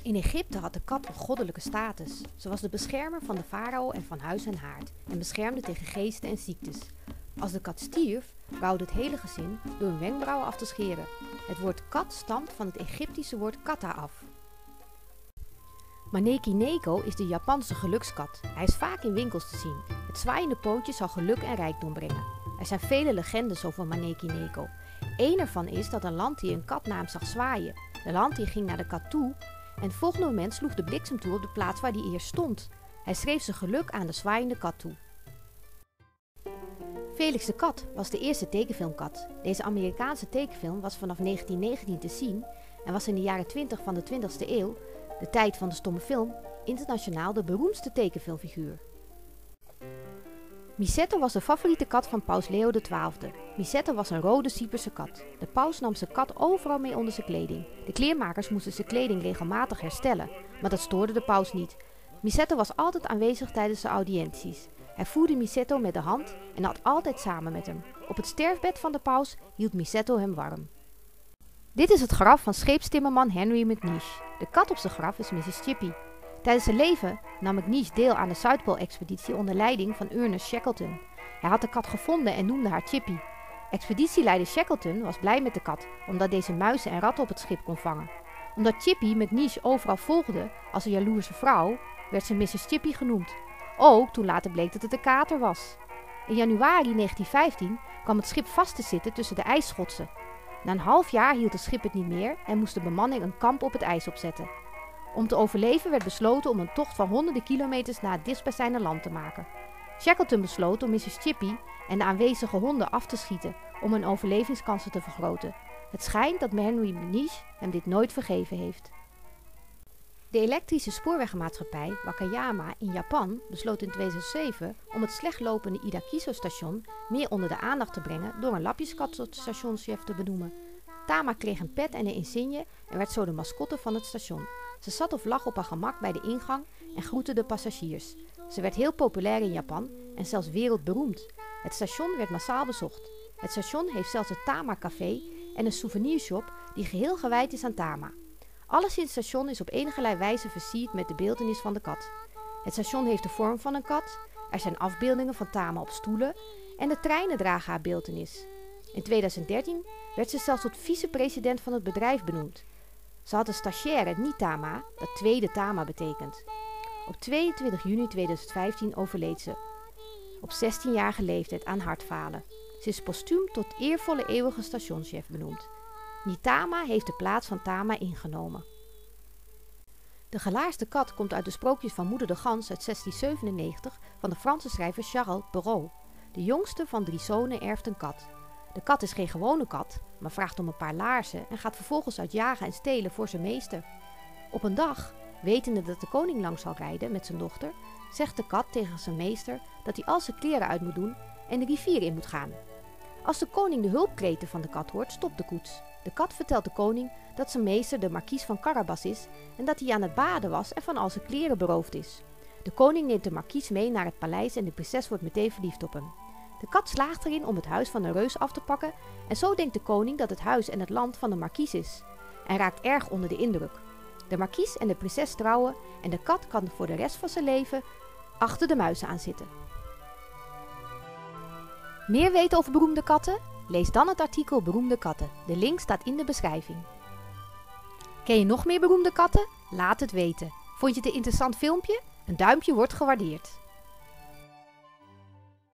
In Egypte had de kat een goddelijke status. Ze was de beschermer van de farao en van huis en haard en beschermde tegen geesten en ziektes. Als de kat stierf, rouwde het hele gezin door hun wenkbrauwen af te scheren. Het woord kat stamt van het Egyptische woord kata af. Maneki Neko is de Japanse gelukskat. Hij is vaak in winkels te zien. Het zwaaiende pootje zal geluk en rijkdom brengen. Er zijn vele legendes over Maneki Neko. Eén ervan is dat een landdier een kat naar hem zag zwaaien. De landdier ging naar de kat toe en het volgende moment sloeg de bliksem toe op de plaats waar hij eerst stond. Hij schreef zijn geluk aan de zwaaiende kat toe. Felix de Kat was de eerste tekenfilmkat. Deze Amerikaanse tekenfilm was vanaf 1919 te zien en was in de jaren 20 van de 20e eeuw, de tijd van de stomme film, internationaal de beroemdste tekenfilmfiguur. Misetto was de favoriete kat van paus Leo XII. Misetto was een rode Cyperse kat. De paus nam zijn kat overal mee onder zijn kleding. De kleermakers moesten zijn kleding regelmatig herstellen, maar dat stoorde de paus niet. Misetto was altijd aanwezig tijdens de audiënties. Hij voerde Misetto met de hand en at altijd samen met hem. Op het sterfbed van de paus hield Misetto hem warm. Dit is het graf van scheepstimmerman Henry McNeish. De kat op zijn graf is Mrs. Chippy. Tijdens zijn leven nam McNeish deel aan de Zuidpoolexpeditie onder leiding van Ernest Shackleton. Hij had de kat gevonden en noemde haar Chippy. Expeditieleider Shackleton was blij met de kat, omdat deze muizen en ratten op het schip kon vangen. Omdat Chippy McNeish overal volgde als een jaloerse vrouw, werd ze Mrs. Chippy genoemd. Ook toen later bleek dat het een kater was. In januari 1915 kwam het schip vast te zitten tussen de ijsschotsen. Na een half jaar hield het schip het niet meer en moest de bemanning een kamp op het ijs opzetten. Om te overleven werd besloten om een tocht van honderden kilometers naar het dichtstbijzijnde land te maken. Shackleton besloot om Mrs. Chippy en de aanwezige honden af te schieten om hun overlevingskansen te vergroten. Het schijnt dat Henry McNeish hem dit nooit vergeven heeft. De elektrische spoorwegmaatschappij Wakayama in Japan besloot in 2007 om het slecht lopende Idakiso-station meer onder de aandacht te brengen door een lapjeskat tot stationschef te benoemen. Tama kreeg een pet en een insigne en werd zo de mascotte van het station. Ze zat of lag op haar gemak bij de ingang en groette de passagiers. Ze werd heel populair in Japan en zelfs wereldberoemd. Het station werd massaal bezocht. Het station heeft zelfs het Tama Café en een souvenirshop die geheel gewijd is aan Tama. Alles in het station is op enige wijze versierd met de beeltenis van de kat. Het station heeft de vorm van een kat, er zijn afbeeldingen van Tama op stoelen en de treinen dragen haar beeltenis. In 2013 werd ze zelfs tot vicepresident van het bedrijf benoemd. Ze had een stagiaire, niet Tama, dat tweede Tama betekent. Op 22 juni 2015 overleed ze, op 16-jarige leeftijd aan hartfalen. Ze is postuum tot eervolle eeuwige stationschef benoemd. Nitama heeft de plaats van Tama ingenomen. De gelaarsde kat komt uit de sprookjes van Moeder de Gans uit 1697 van de Franse schrijver Charles Perrault. De jongste van 3 zonen erft een kat. De kat is geen gewone kat, maar vraagt om een paar laarzen en gaat vervolgens uit jagen en stelen voor zijn meester. Op een dag, wetende dat de koning langs zal rijden met zijn dochter, zegt de kat tegen zijn meester dat hij al zijn kleren uit moet doen en de rivier in moet gaan. Als de koning de hulpkreten van de kat hoort, stopt de koets. De kat vertelt de koning dat zijn meester de markies van Carabas is en dat hij aan het baden was en van al zijn kleren beroofd is. De koning neemt de markies mee naar het paleis en de prinses wordt meteen verliefd op hem. De kat slaagt erin om het huis van de reus af te pakken en zo denkt de koning dat het huis en het land van de markies is en raakt erg onder de indruk. De markies en de prinses trouwen en de kat kan voor de rest van zijn leven achter de muizen aan zitten. Meer weten over beroemde katten? Lees dan het artikel Beroemde katten. De link staat in de beschrijving. Ken je nog meer beroemde katten? Laat het weten. Vond je het een interessant filmpje? Een duimpje wordt gewaardeerd.